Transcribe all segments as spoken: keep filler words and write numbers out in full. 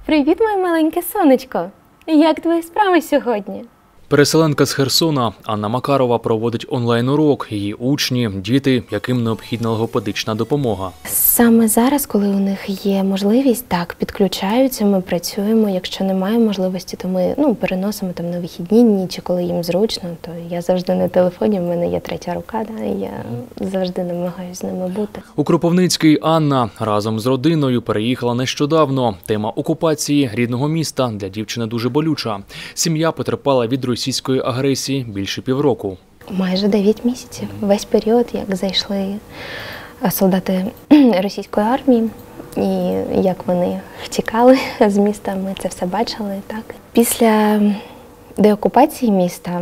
Привіт, моє маленьке сонечко! Як твої справи сьогодні? Переселенка з Херсона Анна Макарова проводить онлайн-урок. Її учні – діти, яким необхідна логопедична допомога. Саме зараз, коли у них є можливість, так, підключаються, ми працюємо. Якщо немає можливості, то ми ну, переносимо там на вихідні дні, чи коли їм зручно, то я завжди на телефоні, в мене є третя рука, да, і я завжди намагаюся з ними бути. У Кропивницький Анна разом з родиною переїхала нещодавно. Тема окупації рідного міста для дівчини дуже болюча. Сім'я потерпала від російської агресії більше півроку. Майже дев'ять місяців. Весь період, як зайшли солдати російської армії, і як вони втікали з міста, ми це все бачили. Так. Після деокупації міста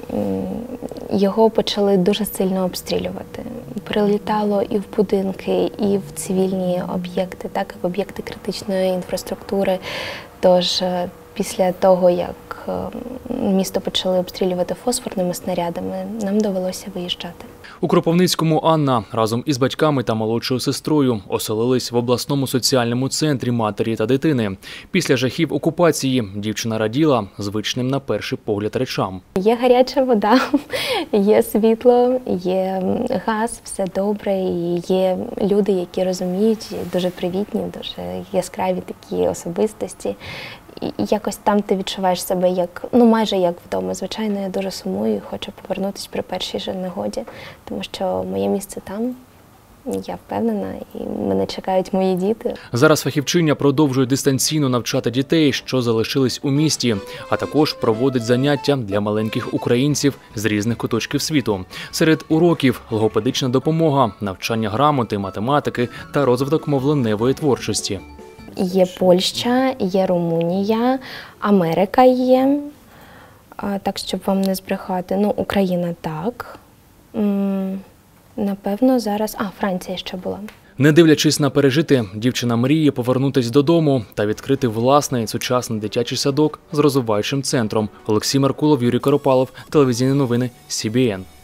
його почали дуже сильно обстрілювати. Прилітало і в будинки, і в цивільні об'єкти, так, і в об'єкти критичної інфраструктури. Тож після того, як місто почали обстрілювати фосфорними снарядами, нам довелося виїжджати. У Кропивницькому Анна разом із батьками та молодшою сестрою оселились в обласному соціальному центрі матері та дитини. Після жахів окупації дівчина раділа звичним на перший погляд речам. Є гаряча вода, є світло, є газ, все добре, і є люди, які розуміють, дуже привітні, дуже яскраві такі особистості. І якось там ти відчуваєш себе як, ну майже як вдома. Звичайно, я дуже сумую і хочу повернутися при першій же нагоді, тому що моє місце там, я впевнена, і мене чекають мої діти. Зараз фахівчиня продовжує дистанційно навчати дітей, що залишились у місті, а також проводить заняття для маленьких українців з різних куточків світу. Серед уроків – логопедична допомога, навчання грамоти, математики та розвиток мовленневої творчості. Є Польща, є Румунія, Америка є, так, щоб вам не збрехати. Ну, Україна так. Напевно, зараз… А, Франція ще була. Не дивлячись на пережите, дівчина мріє повернутися додому та відкрити власний сучасний дитячий садок з розвиваючим центром. Олексій Меркулов, Юрій Коропалов, телевізійні новини Сі Бі Ен.